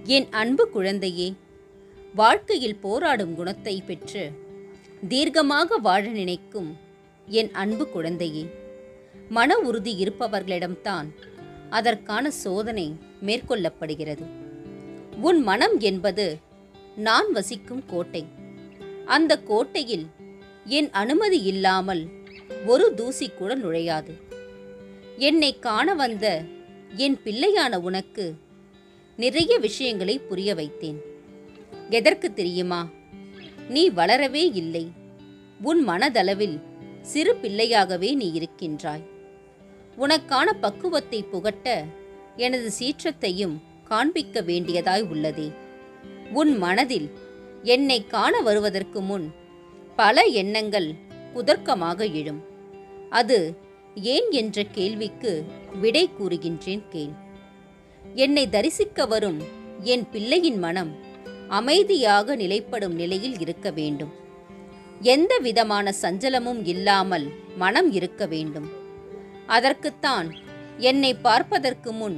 என் அன்பு குழந்தையே, வாழ்க்கையில் போராடும் குணத்தை பெற்று தீர்க்கமாக வாழ நினைக்கும் என் அன்பு குழந்தையே, மன உறுதி இருப்பவர்களிடம்தான் அதற்கான சோதனை மேற்கொள்ளப்படுகிறது. உன் மனம் என்பது நான் வசிக்கும் கோட்டை. அந்த கோட்டையில் என் அனுமதி இல்லாமல் ஒரு தூசி கூட நுழையாது. என்னை காண வந்த என் பிள்ளையான உனக்கு நிறைய விஷயங்களை புரிய வைத்தேன். எதற்கு தெரியுமா? நீ வளரவே இல்லை. உன் மனதளவில் சிறு பிள்ளையாகவே நீ இருக்கின்றாய். உனக்கான பக்குவத்தை புகட்ட எனது சீற்றத்தையும் காண்பிக்க வேண்டியதாய் உள்ளதே. உன் மனதில் என்னை காண வருவதற்கு முன் பல எண்ணங்கள் குதர்க்கமாக எழும். அது ஏன் என்ற கேள்விக்கு விடை கூறுகின்றேன் கேள். என்னை தரிசிக்க வரும் என் பிள்ளையின் மனம் அமைதியாக நிலைப்படும் நிலையில் இருக்க வேண்டும். எந்த விதமான சஞ்சலமும் இல்லாமல் மனம் இருக்க வேண்டும். அதற்குத்தான் என்னை பார்ப்பதற்கு முன்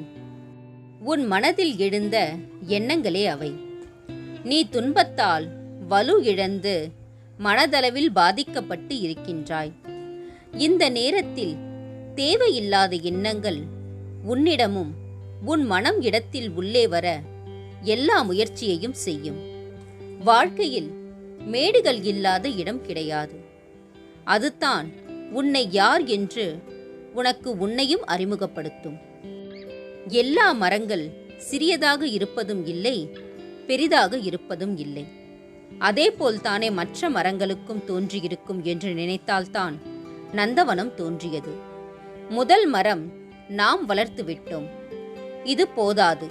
உன் மனதில் எழுந்த எண்ணங்களே அவை. நீ துன்பத்தால் வலு இழந்து மனதளவில் பாதிக்கப்பட்டு இருக்கின்றாய். இந்த நேரத்தில் தேவையில்லாத எண்ணங்கள் உன்னிடமும் உன் மனம் இடத்தில் உள்ளே வர எல்லா முயற்சியையும் செய்யும். வாழ்க்கையில் மேடுகள் இல்லாத இடம் கிடையாது. அதுதான் உன்னை யார் என்று உனக்கு உன்னையும் அறிமுகப்படுத்தும். எல்லா மரங்கள் சிறியதாக இருப்பதும் இல்லை, பெரிதாக இருப்பதும் இல்லை. அதேபோல் தானே மற்ற மரங்களுக்கும் தோன்றியிருக்கும் என்று நினைத்தால்தான் நந்தவனம் தோன்றியது. முதல் மரம் நாம் வளர்த்து விட்டோம், இது போதாது,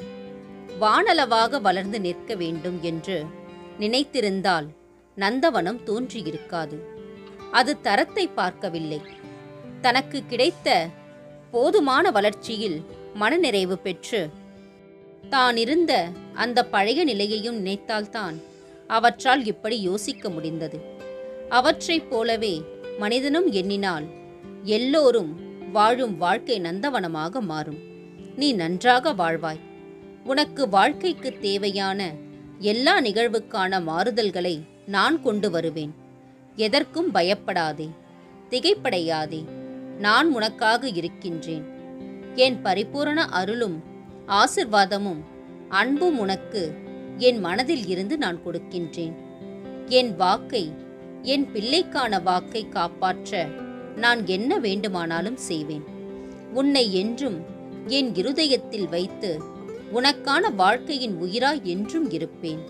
வானளவாக வளர்ந்து நிற்க வேண்டும் என்று நினைத்திருந்தால் நந்தவனம் தோன்றியிருக்காது. அது தரத்தை பார்க்கவில்லை. தனக்கு கிடைத்த போதுமான வளர்ச்சியில் மனநிறைவு பெற்று தான் இருந்த அந்த பழைய நிலையையும் நினைத்தால்தான் அவற்றால் இப்படி யோசிக்க முடிந்தது. அவற்றைப் போலவே மனிதனும் எண்ணினால் எல்லோரும் வாழும் வாழ்க்கை நந்தவனமாக மாறும். நீ நன்றாக வாழ்வாய். உனக்கு வாழ்க்கைக்கு தேவையான எல்லா நிகழ்வுக்கான மாறுதல்களை நான் கொண்டு வருவேன். எதற்கும் பயப்படாதே, திகைப்படையாதே. நான் உனக்காக இருக்கின்றேன். என் பரிபூரண அருளும் ஆசிர்வாதமும் அன்பும் உனக்கு என் மனதில் இருந்து நான் கொடுக்கின்றேன். என் வாக்கை, என் பிள்ளைக்கான வாக்கை காப்பாற்ற நான் என்ன வேண்டுமானாலும் செய்வேன். உன்னை என்றும் என் இருதயத்தில் வைத்து உனக்கான வாழ்க்கையின் உயிராய் என்றும் இருப்பேன்.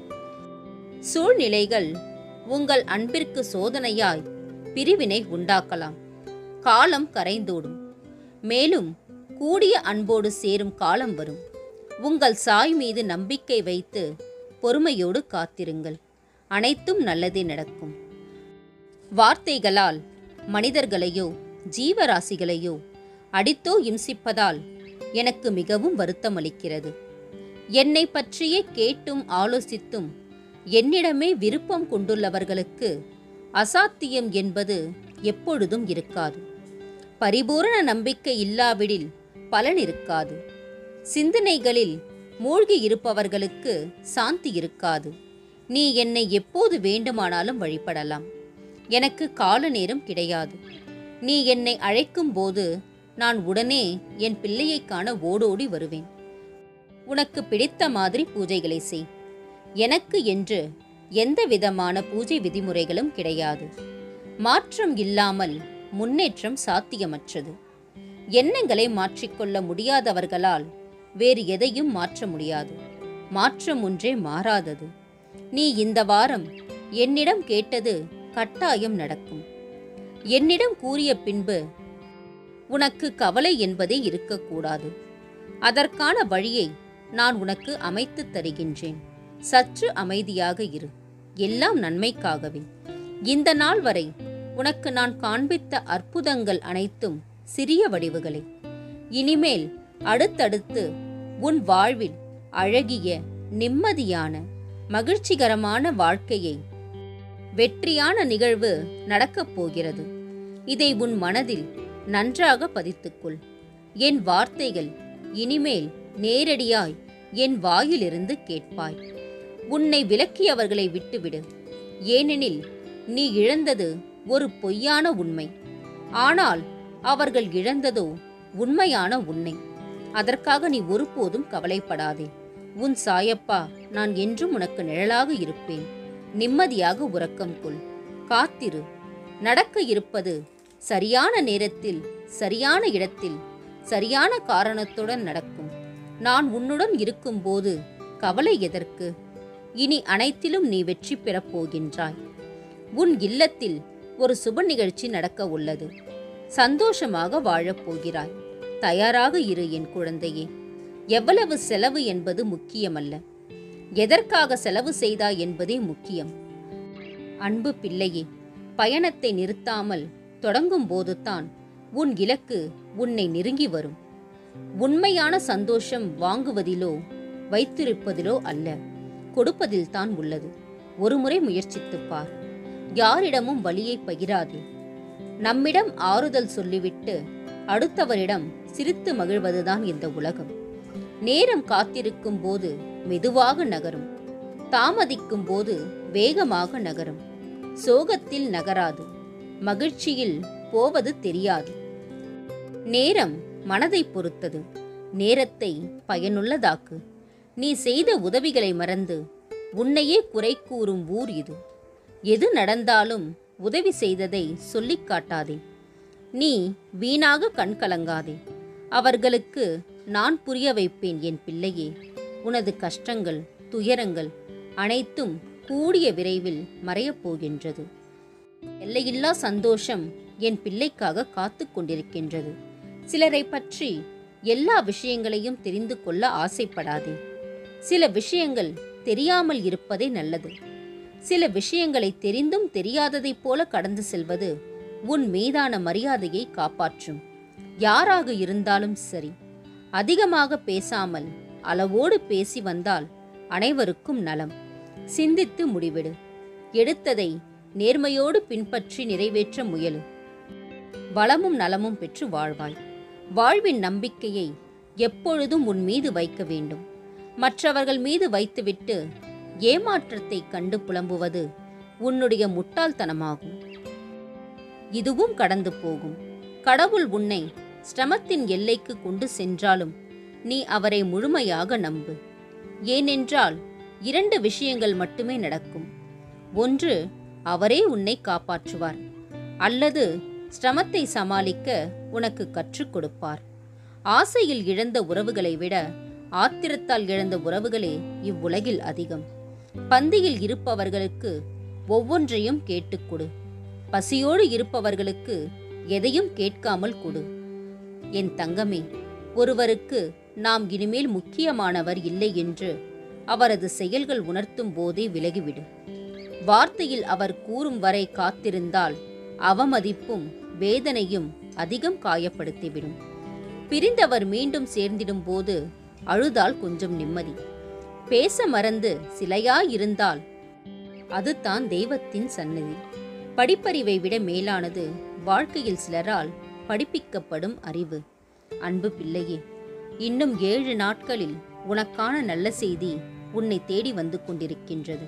சூழ்நிலைகள் உங்கள் அன்பிற்கு சோதனையாய் பிரிவினை உண்டாக்கலாம். காலம் கரைந்தோடும். மேலும் கூடிய அன்போடு சேரும் காலம் வரும். உங்கள் சாய் மீது நம்பிக்கை வைத்து பொறுமையோடு காத்திருங்கள். அனைத்தும் நல்லதே நடக்கும். வார்த்தைகளால் மனிதர்களையோ ஜீவராசிகளையோ அடித்தோ இம்சிப்பதால் எனக்கு மிகவும் வருத்தம் அளிக்கிறது. என்னை பற்றியே கேட்டும் ஆலோசித்தும் என்னிடமே விருப்பம் கொண்டுள்ளவர்களுக்கு அசாத்தியம் என்பது எப்பொழுதும் இருக்காது. பரிபூரண நம்பிக்கை இல்லாவிடில் பலன் இருக்காது. சிந்தனைகளில் மூழ்கி இருப்பவர்களுக்கு சாந்தி இருக்காது. நீ என்னை எப்போது வேண்டுமானாலும் வழிபடலாம். எனக்கு கால நேரம் கிடையாது. நீ என்னை அழைக்கும் போது நான் உடனே என் பிள்ளையை காண ஓடோடி வருவேன். உனக்கு பிடித்த மாதிரி பூஜைகளை செய். எனக்கு என்று எந்த விதமான பூஜை விதிமுறைகளும் கிடையாது. மாற்றம் இல்லாமல் முன்னேற்றம் சாத்தியமற்றது. எண்ணங்களை மாற்றிக்கொள்ள முடியாதவர்களால் வேறு எதையும் மாற்ற முடியாது. மாற்றம் ஒன்றே மாறாதது. நீ இந்த வாரம் என்னிடம் கேட்டது கட்டாயம் நடக்கும். என்னிடம் கூறிய பின்பு உனக்கு கவலை என்பதே இருக்கக்கூடாது. அதற்கான வழியை நான் உனக்கு அமைத்து தருகின்றேன். சற்று அமைதியாக இரு. எல்லாம் நன்மைக்காகவே. இந்த நாள் வரை உனக்கு நான் காண்பித்த அற்புதங்கள் அனைத்தும் சிறிய வடிவுகளே. இனிமேல் அடுத்தடுத்து உன் வாழ்வில் அழகிய, நிம்மதியான, மகிழ்ச்சிகரமான வாழ்க்கையை வெற்றியான நிகழ்வு நடக்கப் போகிறது. இதை உன் மனதில் நன்றாக பதித்துக்கொள். என் வார்த்தைகள் இனிமேல் நேரடியாய் என் வாயிலிருந்து கேட்பாய். உன்னை விலக்கியவர்களை விட்டுவிடு. ஏனெனில் நீ இழந்தது ஒரு பொய்யான உண்மை, ஆனால் அவர்கள் இழந்ததோ உண்மையான உன்னை. அதற்காக நீ ஒருபோதும் கவலைப்படாதே. உன் சாயப்பா நான் என்றும் உனக்கு நிழலாக இருப்பேன். நிம்மதியாக உறக்கம் கொள். காத்திரு. நடக்க இருப்பது சரியான நேரத்தில், சரியான இடத்தில், சரியான காரணத்துடன் நடக்கும். நான் உன்னுடன் இருக்கும்போது கவலை எதற்கு? இனி அனைத்திலும் நீ வெற்றி பெறப் போகின்றாய். உன் இல்லத்தில் ஒரு சுப நிகழ்ச்சி நடக்க உள்ளது. சந்தோஷமாக வாழப் போகிறாய். தயாராக இரு என் குழந்தையே. எவ்வளவு செலவு என்பது முக்கியமல்ல, எதற்காக செலவு செய்தாய் என்பதே முக்கியம். அன்பு பிள்ளையே, பயணத்தை நிறுத்தாமல் தொடங்கும் போதுதான் உன் இலக்கு உன்னை நெருங்கி வரும். உண்மையான சந்தோஷம் வாங்குவதிலோ வைத்திருப்பதிலோ அல்ல, கொடுப்பதில்தான் உள்ளது. ஒருமுறை முயற்சித்துப் பார். யாரிடமும் வலியை பகிராதே. நம்மிடம் ஆறுதல் சொல்லிவிட்டு அடுத்தவரிடம் சிரித்து மகிழ்வதுதான் இந்த உலகம். நேரம் காத்திருக்கும் போது மெதுவாக நகரும், தாமதிக்கும் போது வேகமாக நகரும். சோகத்தில் நகராது, மகிழ்ச்சியில் போவது தெரியாது. நேரம் மனதை பொறுத்தது. நேரத்தை பயனுள்ளதாக்கு. நீ செய்த உதவிகளை மறந்து உன்னையே குறை கூறும் ஊர் இது. எது நடந்தாலும் உதவி செய்ததை சொல்லிக் காட்டாதே. நீ வீணாக கண் கலங்காதே. அவர்களுக்கு நான் புரிய வைப்பேன் என் பிள்ளையே. உனது கஷ்டங்கள், துயரங்கள் அனைத்தும் கூடிய விரைவில் மறையப் போகின்றது. எல்லையில்லா சந்தோஷம் என் பிள்ளைக்காக காத்து கொண்டிருக்கின்றது. சிலரை பற்றி எல்லா விஷயங்களையும் தெரிந்து கொள்ள ஆசைப்படாதே. சில விஷயங்கள் தெரியாமல் இருப்பதே நல்லது. சில விஷயங்களை தெரிந்தும் தெரியாததைப் போல கடந்து செல்வது உன் மீதான மரியாதையை காப்பாற்றும். யாராக இருந்தாலும் சரி, அதிகமாக பேசாமல் அளவோடு பேசி வந்தால் அனைவருக்கும் நலம். சிந்தித்து முடிவெடு. எடுத்ததை நேர்மையோடு பின்பற்றி நிறைவேற்ற முயலு. வளமும் நலமும் பெற்று வாழ்வாய். வாழ்வின் நம்பிக்கையை எப்பொழுதும் உன் மீது வைக்க வேண்டும். மற்றவர்கள் மீது வைத்துவிட்டு ஏமாற்றத்தை கண்டு புலம்புவது உன்னுடைய முட்டாள்தனமாகும். இதுவும் கடந்து போகும். கடவுள் உன்னை சிரமத்தின் எல்லைக்கு கொண்டு சென்றாலும் நீ அவரை முழுமையாக நம்பு. ஏனென்றால் 2 விஷயங்கள் மட்டுமே நடக்கும். ஒன்று, அவரே உன்னை காப்பாற்றுவார், அல்லது சிரமத்தை சமாளிக்க உனக்கு கற்றுக் கொடுப்பார். ஆசையில் இழந்த உறவுகளை விட ஆத்திரத்தால் இழந்த உறவுகளே இவ்வுலகில் அதிகம். பந்தியில் இருப்பவர்களுக்கு ஒவ்வொன்றையும் கேட்டுக்கொடு. பசியோடு இருப்பவர்களுக்கு எதையும் கேட்காமல் கொடு. என் தங்கமே, ஒருவருக்கு நாம் இனிமேல் முக்கியமானவர் இல்லை என்று அவரது செயல்கள் உணர்த்தும் போதே விலகிவிடு. வார்த்தையில் அவர் கூறும் வரை காத்திருந்தால் அவமதிப்பும் வேதனையும் அதிகம் காயப்படுத்திவிடும். பிரிந்தவர் மீண்டும் சேர்ந்திடும் போது அழுதால் கொஞ்சம் நிம்மதி. பேச மறந்து சிலையாயிருந்தால் அதுதான் தெய்வத்தின் சந்நிதி. படிப்பறிவை விட மேலானது வாழ்க்கையில் சிலரால் படிப்பிக்கப்படும் அறிவு. அன்பு பிள்ளையே, இன்னும் 7 நாட்களில் உனக்கான நல்ல செய்தி உன்னை தேடி வந்து கொண்டிருக்கின்றது.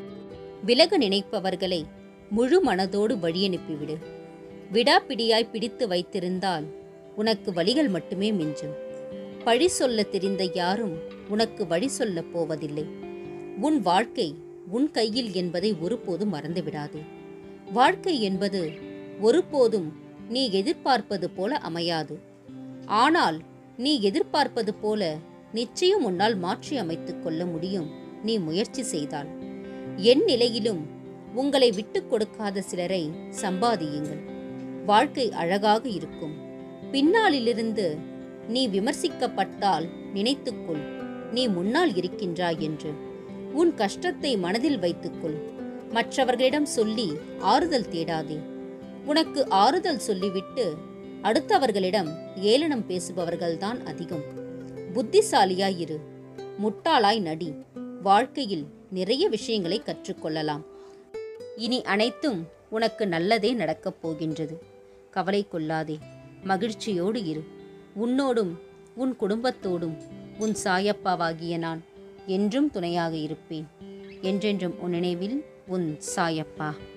விலக நினைப்பவர்களை முழு மனதோடு வழியனுப்பிவிடு. விடாப்பிடியாய் பிடித்து வைத்திருந்தால் உனக்கு வழிகள் மட்டுமே மிஞ்சும். பழி சொல்ல தெரிந்த யாரும் உனக்கு வழி சொல்லப் போவதில்லை. உன் வாழ்க்கை உன் கையில் என்பதை ஒருபோதும் மறந்துவிடாதே. வாழ்க்கை என்பது ஒருபோதும் நீ எதிர்பார்ப்பது போல அமையாது. ஆனால் நீ எதிர்பார்ப்பது போல நிச்சயம் உன்னால் மாற்றி அமைத்துக் கொள்ள முடியும், நீ முயற்சி செய்தால். என் நிலையிலும் உங்களை விட்டுக் கொடுக்காத சிலரை சம்பாதியுங்கள். வாழ்க்கை அழகாக இருக்கும். பின்னாளிலிருந்து நீ விமர்சிக்கப்பட்டால் நினைத்துக்கொள், நீ முன்னால் இருக்கின்றாய் என்று. உன் கஷ்டத்தை மனதில் வைத்துக்கொள். மற்றவர்களிடம் சொல்லி ஆறுதல் தேடாதே. உனக்கு ஆறுதல் சொல்லிவிட்டு அடுத்தவர்களிடம் ஏளனம் பேசுபவர்கள்தான் அதிகம். புத்திசாலியாய் இரு, முட்டாளாய் நடி. வாழ்க்கையில் நிறைய விஷயங்களை கற்றுக்கொள்ளலாம். இனி அனைத்தும் உனக்கு நல்லதே நடக்கப் போகின்றது. கவலை கொள்ளாதே, மகிழ்ச்சியோடு இரு. உன்னோடும் உன் குடும்பத்தோடும் உன் சாயப்பாவாகிய நான் என்றும் துணையாக இருப்பேன். என்றென்றும் உன் நினைவில் உன் சாயப்பா.